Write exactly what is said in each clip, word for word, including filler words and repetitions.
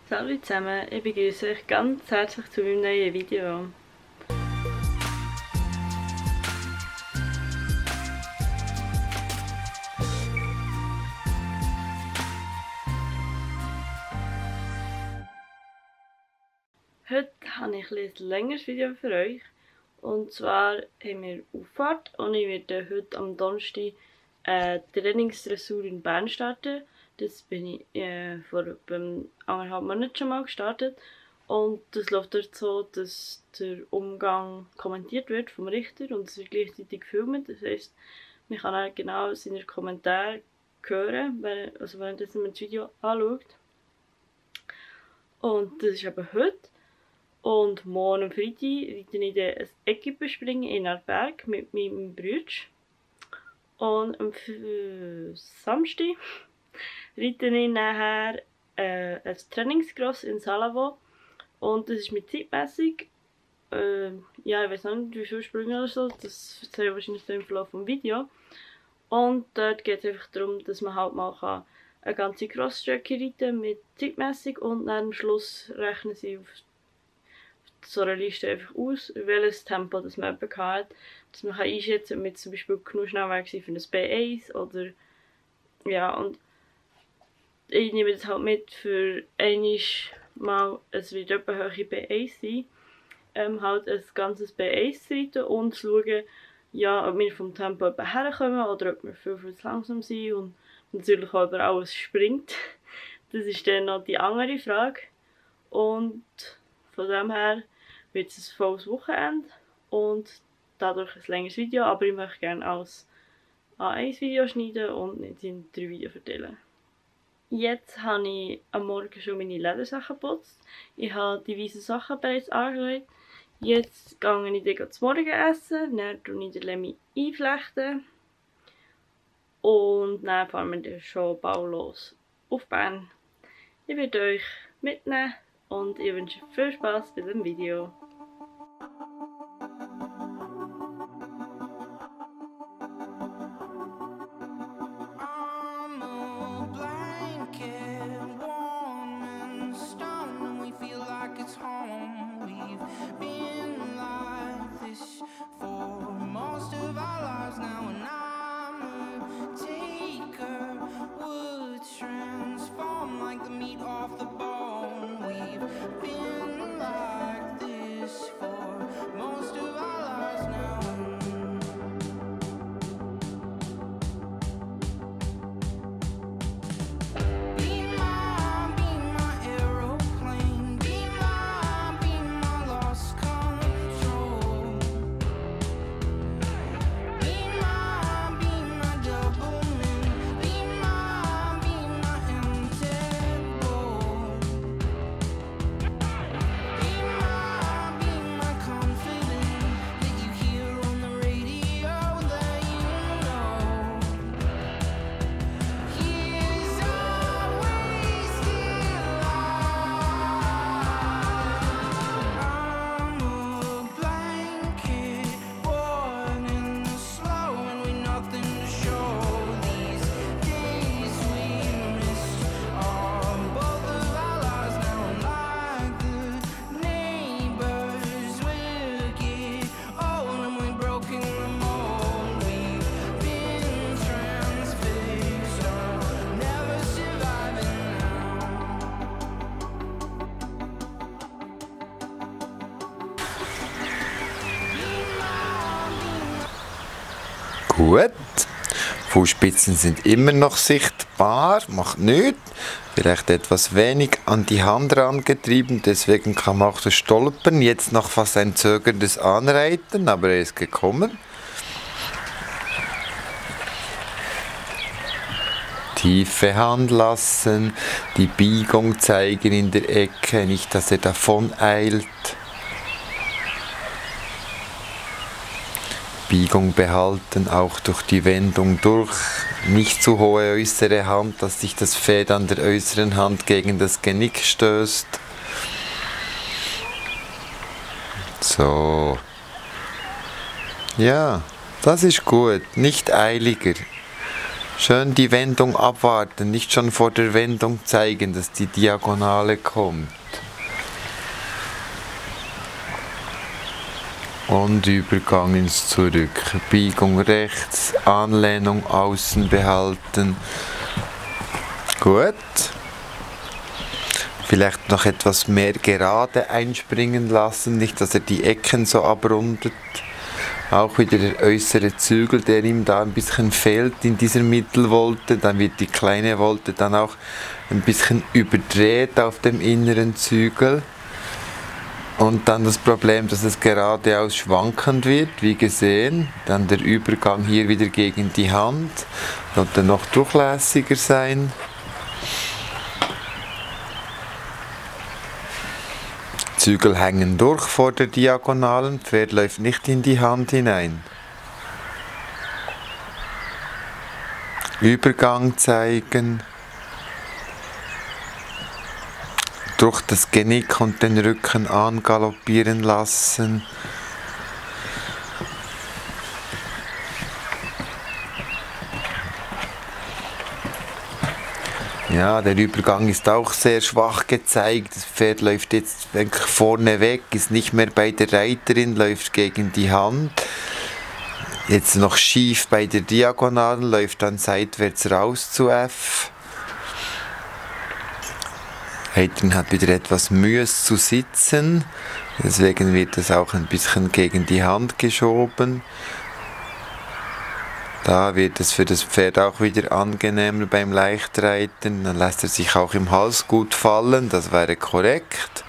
Hallo zusammen, ich begrüße euch ganz herzlich zu meinem neuen Video. Heute habe ich ein längeres Video für euch. Und zwar haben wir Auffahrt und ich werde heute am Donnerstag eine Trainingsdressur in Bern starten. Das bin ich äh, vor etwa anderthalb Monaten schon mal gestartet. Und das läuft dort so, dass der Umgang kommentiert wird vom Richter und es wird gleichzeitig gefilmt. Das heisst, man kann auch genau seine Kommentare hören, also während man das Video anschaut. Und das ist eben heute. Und morgen am Freitag reite ich dann ein Equipe-Springen in Aarberg mit meinem Bruder. Und am Samstag reite ich nachher äh, ein Trainingscross in Salavo. Und das ist mit zeitmässig. Äh, ja, ich weiß nicht, wie viele Sprünge oder so. Das erzähle ich wahrscheinlich im Verlauf des Videos. Und dort geht es einfach darum, dass man halt mal kann eine ganze Crossstrecke reiten mit zeitmässig und dann am Schluss rechnen sie auf so einer Liste einfach aus, welches Tempo das man eben hat, dass man einschätzen kann, ob man zum Beispiel genug schnell war für ein B eins oder ja, und ich nehme das halt mit für einmal mal, es wird etwa hohe B eins sein, ähm, halt ein ganzes B eins zu reiten und zu schauen, ja, ob wir vom Tempo eben herkommen oder ob wir viel, viel zu langsam sind und natürlich auch, ob alles springt. Das ist dann noch die andere Frage. Und von dem her wird es ein volles Wochenende und dadurch ein längeres Video, aber ich möchte gerne als A eins Video schneiden und nicht in drei Videos verteilen. Jetzt habe ich am Morgen schon meine Ledersachen geputzt. Ich habe die weißen Sachen bereits angelegt. Jetzt gehe ich dann zum Morgenessen, dann tue ich den Lemmy einflechten und dann fahren wir dann schon bald los auf Bern. Ich werde euch mitnehmen und ich wünsche viel Spaß bei dem Video. Gut, Fußspitzen sind immer noch sichtbar, macht nichts. Vielleicht etwas wenig an die Hand herangetrieben, deswegen kam auch das Stolpern. Jetzt noch fast ein zögerndes Anreiten, aber er ist gekommen. Tiefe Hand lassen, die Biegung zeigen in der Ecke, nicht dass er davon eilt. Biegung behalten, auch durch die Wendung durch. Nicht zu hohe äußere Hand, dass sich das Fed an der äußeren Hand gegen das Genick stößt. So. Ja, das ist gut. Nicht eiliger. Schön die Wendung abwarten, nicht schon vor der Wendung zeigen, dass die Diagonale kommt. Und Übergang ins Zurück. Biegung rechts, Anlehnung außen behalten. Gut. Vielleicht noch etwas mehr gerade einspringen lassen, nicht dass er die Ecken so abrundet. Auch wieder der äußere Zügel, der ihm da ein bisschen fehlt in dieser Mittelvolte. Dann wird die kleine Volte dann auch ein bisschen überdreht auf dem inneren Zügel. Und dann das Problem, dass es geradeaus schwankend wird, wie gesehen. Dann der Übergang hier wieder gegen die Hand. Sollte noch durchlässiger sein. Zügel hängen durch vor der Diagonalen, Pferd läuft nicht in die Hand hinein. Übergang zeigen. Durch das Genick und den Rücken angaloppieren lassen. Ja, der Übergang ist auch sehr schwach gezeigt. Das Pferd läuft jetzt eigentlich vorne weg, ist nicht mehr bei der Reiterin, läuft gegen die Hand. Jetzt noch schief bei der Diagonalen, läuft dann seitwärts raus zu F. Reiterin hat wieder etwas Mühe zu sitzen, deswegen wird es auch ein bisschen gegen die Hand geschoben. Da wird es für das Pferd auch wieder angenehmer beim Leichtreiten, dann lässt er sich auch im Hals gut fallen, das wäre korrekt.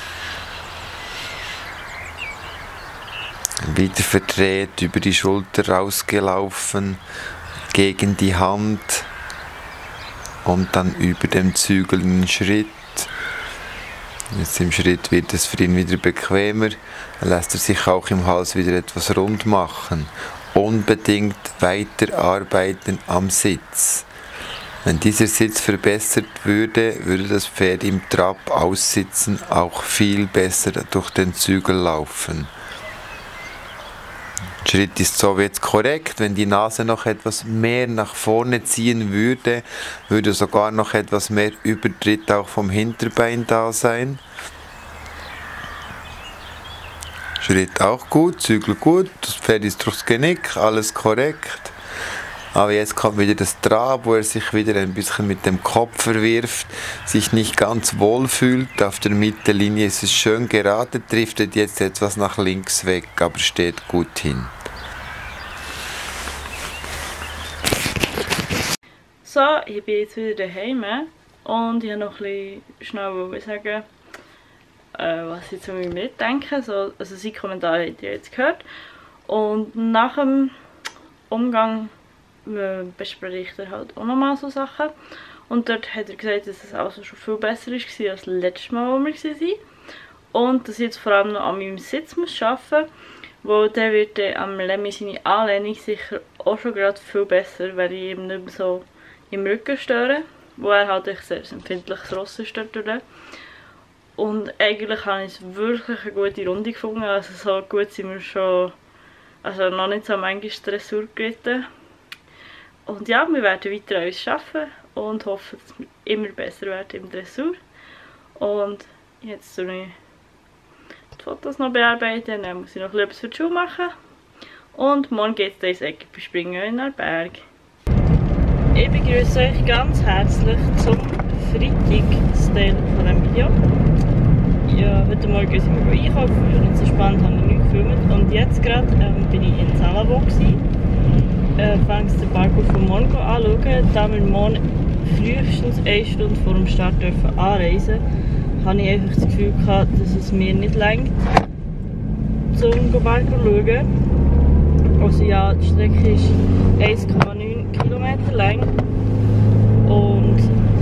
Wieder verdreht, über die Schulter rausgelaufen, gegen die Hand und dann über dem Zügel in den Schritt. Jetzt im Schritt wird es für ihn wieder bequemer, dann lässt er sich auch im Hals wieder etwas rund machen. Unbedingt weiter arbeiten am Sitz. Wenn dieser Sitz verbessert würde, würde das Pferd im Trab aussitzen auch viel besser durch den Zügel laufen. Der Schritt ist so jetzt korrekt. Wenn die Nase noch etwas mehr nach vorne ziehen würde, würde sogar noch etwas mehr Übertritt auch vom Hinterbein da sein. Schritt auch gut, Zügel gut, das Pferd ist durchs Genick, alles korrekt. Aber jetzt kommt wieder das Trab, wo er sich wieder ein bisschen mit dem Kopf verwirft, sich nicht ganz wohl fühlt. Auf der Mittellinie ist es schön gerade, driftet jetzt etwas nach links weg, aber steht gut hin. So, ich bin jetzt wieder daheim und ich habe noch ein bisschen schnell sagen, äh, was ich zu mir mitdenke. So, also seine Kommentare habt ihr jetzt gehört. Und nach dem Umgang äh, bespricht er halt auch nochmal so Sachen. Und dort hat er gesagt, dass es also schon viel besser war als das letzte Mal, wo wir waren. Und dass ich jetzt vor allem noch an meinem Sitz muss arbeiten muss, weil der wird dann am Lemmy seine Anlehnung sicher auch schon gerade viel besser, weil ich eben nicht mehr so im Rücken störe, wo er halt ein sehr empfindliches Ross ist dort durch. Und eigentlich habe ich es wirklich eine gute Runde gefunden, also so gut sind wir schon, also noch nicht so manchmal Dressur geritten. Und ja, wir werden weiter an uns arbeiten und hoffen, dass wir immer besser werden im Dressur. Und jetzt tue ich die Fotos noch bearbeiten, dann muss ich noch etwas für die Schuhe machen. Und morgen geht es ins Eckippenspringen in Arlberg. Ich begrüße euch ganz herzlich zum Freitag-Teil von diesem Video. Ja, heute Morgen sind wir einkaufen und so spannend habe ich nicht gefilmt. Und jetzt gerade ähm, bin ich in Salavo. Äh, fange ich den Parkour von morgen anschauen. Da wir morgen frühestens eine Stunde vor dem Start dürfen anreisen, habe ich einfach das Gefühl gehabt, dass es mir nicht reicht, zum Parkour zu schauen. Also ja, die Strecke ist eins Komma neun Kilometer lang und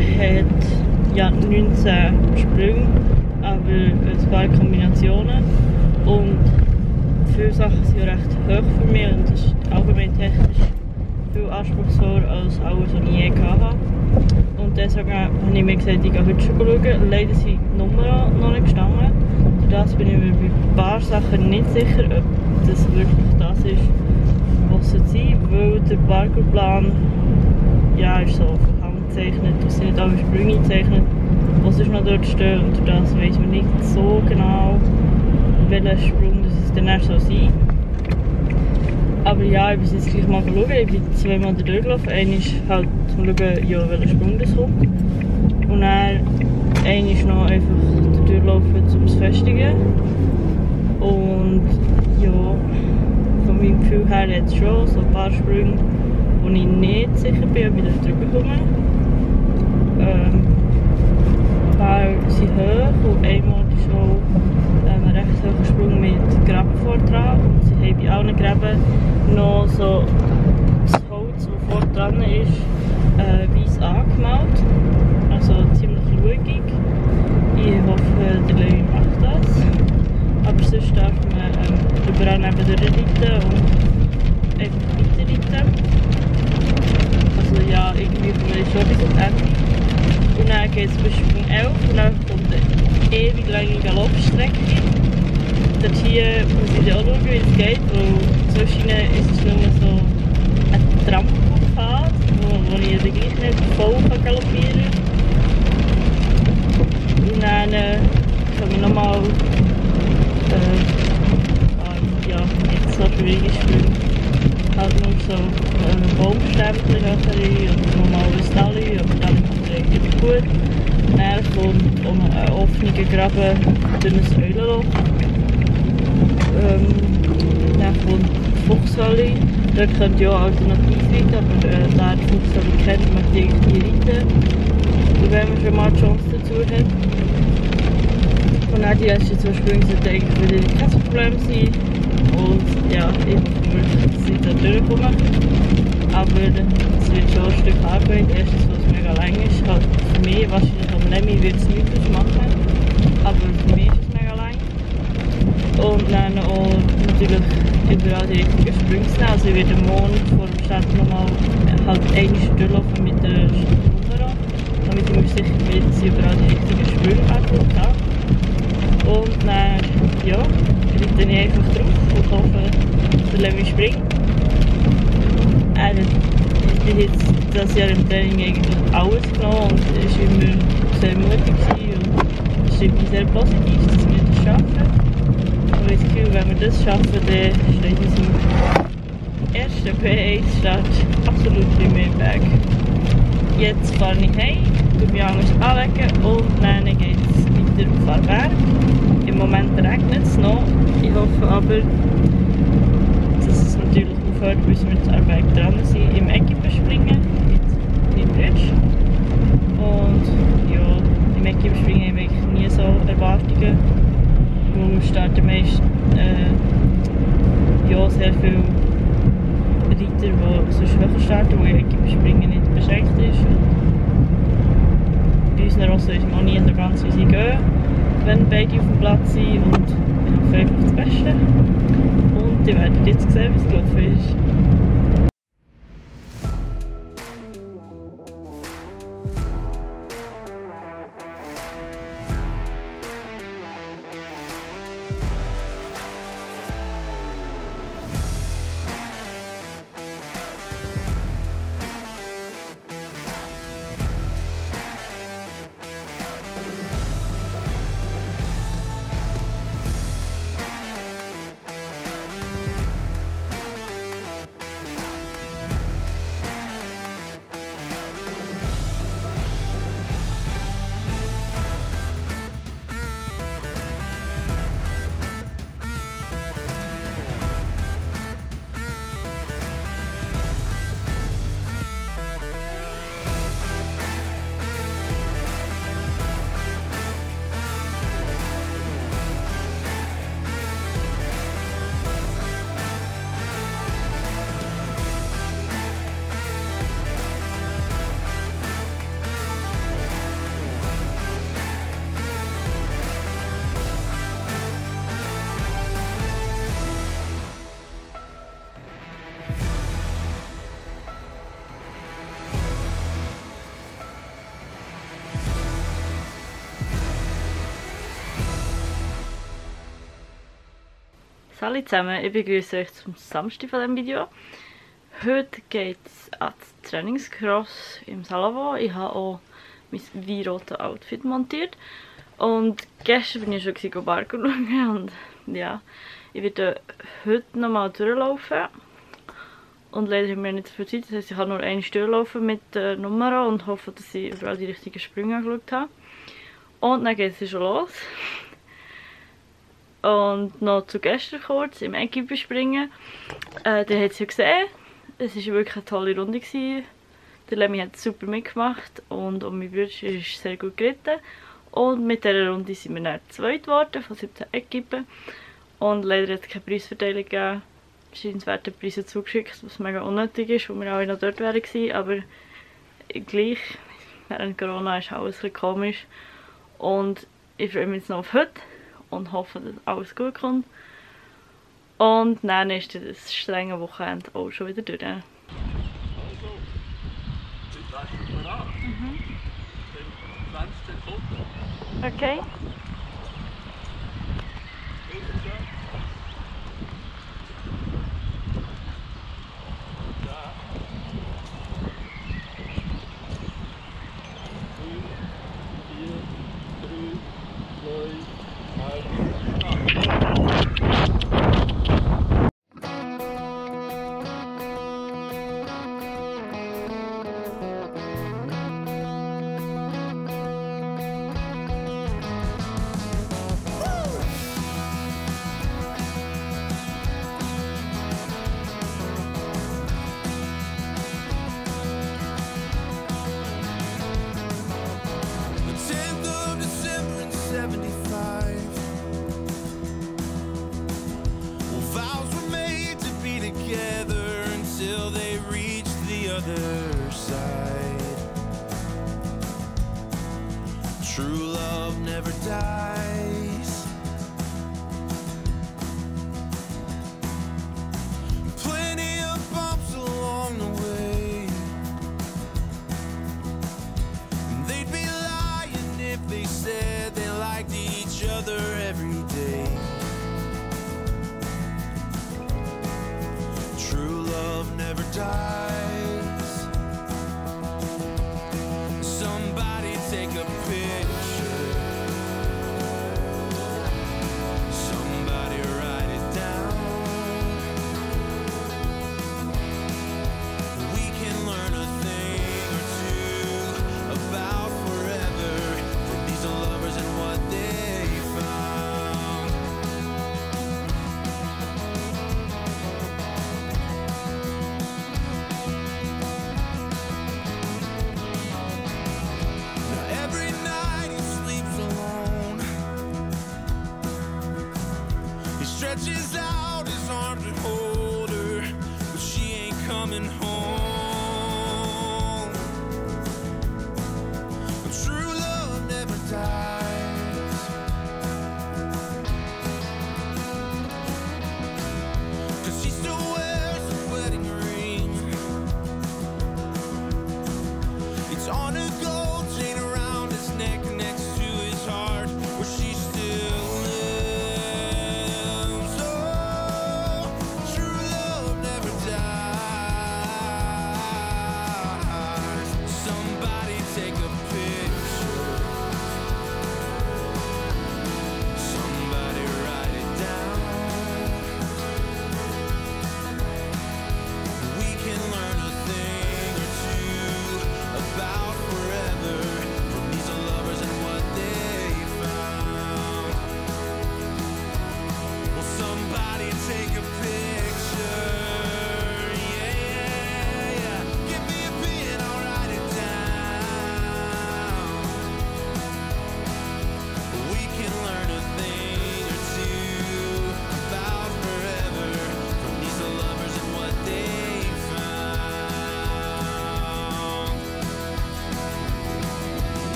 hat ja neunzehn Sprünge, aber ein paar Kombinationen. Und viele Sachen sind recht hoch für mich und das ist allgemein technisch viel anspruchsvoller als alles, was ich je hatte. Und deswegen habe ich mir gesagt, ich gehe heute schon schauen. Leider sind die Nummern noch nicht gestanden. Durch das bin ich mir bei ein paar Sachen nicht sicher, ob das wirklich das ist, was es sein soll, weil der Parkourplan ja, ist so von Hand gezeichnet, es sind nicht alle Sprünge gezeichnet, die sonst noch dort stehen und durch das weiss man nicht so genau, welcher Sprung das es dann so sein. Aber ja, ich bin jetzt gleich mal schauen, ich bin zweimal da durchgelaufen, einmal halt zum Schauen, ja, welcher Sprung das kommt und dann einmal noch einfach da durchlaufen, um es zu festigen. Und ja, von meinem Gefühl her hat es schon so ein paar Sprünge, wo ich nicht sicher bin, ob ich da drüber komme. Ähm, ein paar sind hoch und einmal ist auch ähm, ein recht hoher Sprung mit Graben vor dran. Und sie haben bei allen Gräben noch so das Holz, das vor dran ist, äh, weiss angemalt. Also ziemlich ruhig. Ich hoffe, der Levi macht das. Aber sonst darf man ähm, überall neben durchreiten und einfach weiterreiten. Also ja, irgendwie kommen wir schon bis zum Ende. Und dann geht es bis Sprung elf und dann kommt eine ewig lange Galoppstrecke. Dort hier muss ich auch schauen, wie es geht, weil zwischen ist es nur so ein Trampelpfad, wo, wo ich dann gleich nicht voll galoppieren kann. Und dann äh, kann ich nochmal Äh, ja, nicht so schwierige Sprünge. Halt nur so äh, Baumstämmchen höher und normal ein Tali, aber dann kommt es eigentlich gut. Dann kommt um einen offenen Graben durch ein Eulenloch. Ähm, dann kommt die Fuchshöhle. Dort könnt ihr auch alternativ reiten, aber äh, da die Fuchshöhle kennt, möchte ich die reiten. Wenn man schon mal die Chance dazu hat. Und auch die ersten zwei Sprünge sollten eigentlich wieder kein Problem sein. Und ja, ich hoffe wirklich, dass ich da durchkomme. Aber es wird schon ein Stück Arbeit. Erstens, was mega lang ist. Halt für mich, wahrscheinlich am Lemmy wird es nichts machen. Aber für mich ist es mega lang. Und dann auch natürlich überall die richtigen Sprünge zu nehmen. Also ich werde morgen vor dem Start nochmal halt einmal durchlaufen mit der Nummer, damit ich mir sicher bin, dass ich überall die richtigen Sprünge angeguckt habe. Und dann, ja, reite ich einfach drauf und hoffe, der Levi springt. Er hat jetzt das Jahr im Training eigentlich alles genommen und er war immer sehr mutig und stimmt mich sehr positiv, dass wir das schaffen. Und ich habe das Gefühl, wenn wir das schaffen, dann steht unser erster B eins Start absolut bei mir im Weg. Jetzt fahre ich heim, tue mich anders anlegen und dann geht es weiter auf den Berg. Im Moment regnet es noch. Ich hoffe aber, dass es natürlich aufhört, bis wir zu Berg dran sind. Im Equipe-Springen mit meinem Bruder. Und ja, im Equipe-Springen habe ich nie so Erwartungen. Wir starten meist äh, ja, sehr viele Reiter, die sonst höher starten, weil Equipe-Springen nicht beschränkt ist. Bei unseren Rossen ist man auch nie so ganz, wie sie gehen, wenn beide auf dem Platz sind, und ich hoffe einfach das Beste. Und ihr werdet jetzt sehen, wie es gelaufen ist. Hallo zusammen, ich begrüße euch zum Samstag von diesem Video. Heute geht es ans Trainingscross im Salavo. Ich habe auch mein weinrotes Outfit montiert. Und gestern bin ich schon gewesen, Bar schauen. Und ja, ich werde heute nochmal durchlaufen. Und leider haben wir nicht so viel Zeit. Das heisst, ich habe nur eine Stunde laufen mit der Nummer und hoffe, dass ich überall die richtigen Sprünge angeschaut habe. Und dann geht es schon los. Und noch zu gestern kurz im Equipe springen. Äh, den hat es ja gesehen. Es war wirklich eine tolle Runde gewesen. Der Lemmy hat super mitgemacht und auch mein Bruder ist sehr gut geritten. Und mit dieser Runde sind wir dann zweit geworden von siebzehn Equipen. Und leider hat es keine Preisverteilung gegeben. Scheinenswerte Preise zugeschickt, was mega unnötig ist, weil wir alle noch dort wären gewesen. Aber gleich, während Corona ist alles ein bisschen komisch. Und ich freue mich jetzt noch auf heute und hoffe, dass alles gut kommt. Und dann ist das strenge Wochenende auch schon wieder durch. Mhm. Okay. True love never dies. Plenty of bumps along the way. They'd be lying if they said they liked each other every day. True love never dies. Somebody take a picture. Stretches out.